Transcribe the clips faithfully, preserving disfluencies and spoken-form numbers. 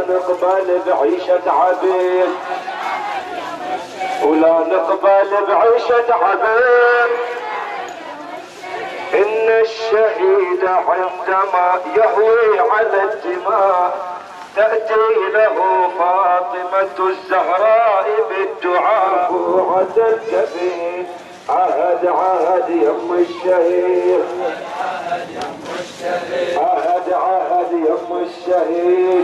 نقبل بعيشة عبيد ولا نقبل بعيشة عبيد. إن الشهيد عندما يهوي على الدماء تأتي له فاطمة الزهراء بالدعاء. وعد الكبير عهد عهد يم الشهيد، عهد عهد يم الشهيد.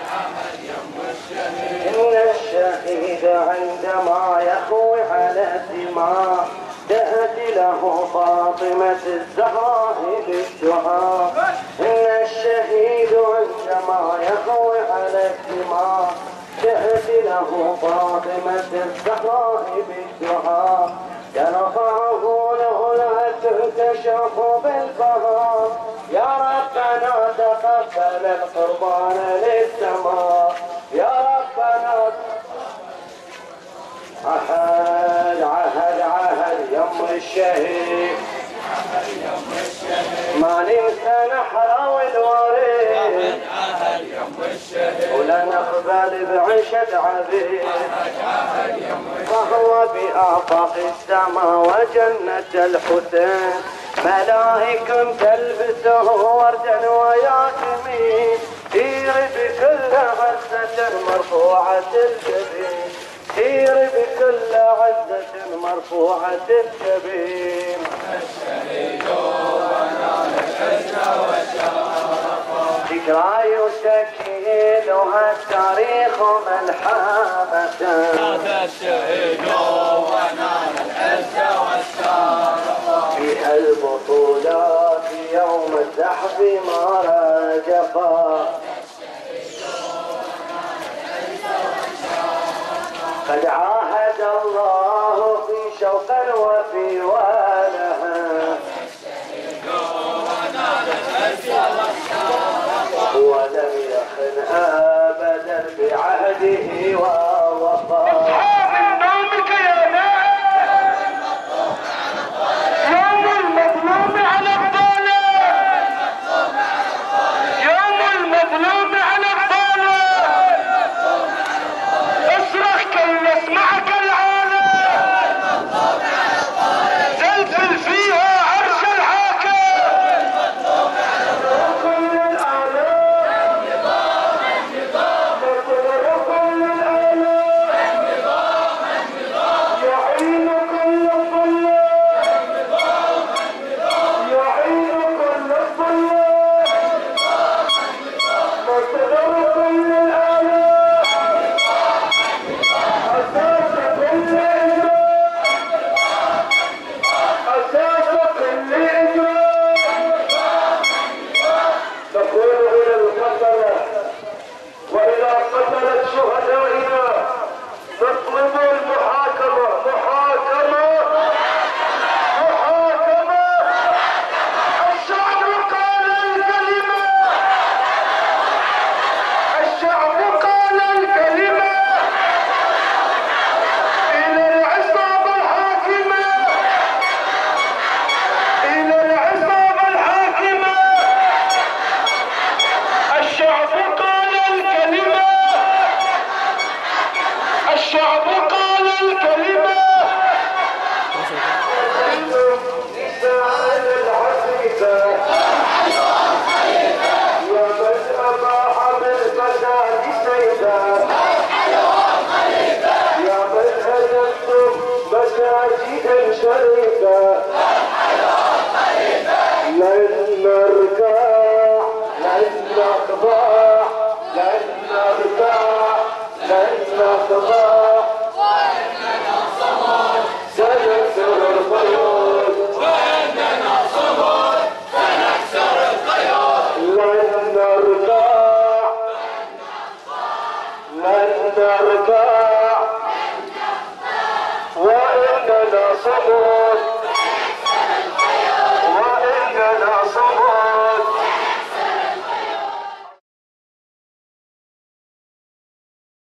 إن الشهيد عندما يهوي على الدماء تأتي له فاطمة الزهراء بالدعاء. إن الشهيد عندما يهوي على الدماء تأتي له فاطمة الزهراء بالدعاء. ترفعه له لا تنكشف بالبهاء. يا ربنا تقبل القربان للسماء. يا ربنا عهد عهد عهد يم الشهيد. ما ننسى نحر الوريد ولا نقبل بعيشة عبيد. فهو بآفاق السماء وجنة الحسين ملائك تلبسه وردا وياسمين. سير بكل عزة مرفوعة الجبين، سير بكل عزة مرفوعة الجبين. الشهيد ونال العز والشرف ذكرى يسكنها التاريخ ملحمة. هذا الشهيد ونال العز والشرف فيها البطولات يوم الزحف ما رجفا. قد عاهد الله في شوقا وفي والها ولم يخن ابدا بعهده ووفى. وإننا صمود